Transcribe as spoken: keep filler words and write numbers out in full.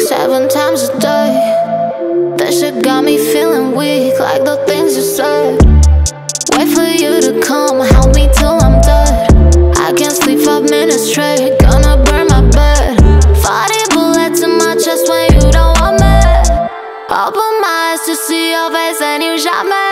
seven times a day. That shit got me feeling weak, like the things you said. Wait for you to come, help me till I'm dead. I can't sleep five minutes straight, gonna burn my bed. Forty bullets in my chest when you don't want me. Open my eyes to see your face and you shot me.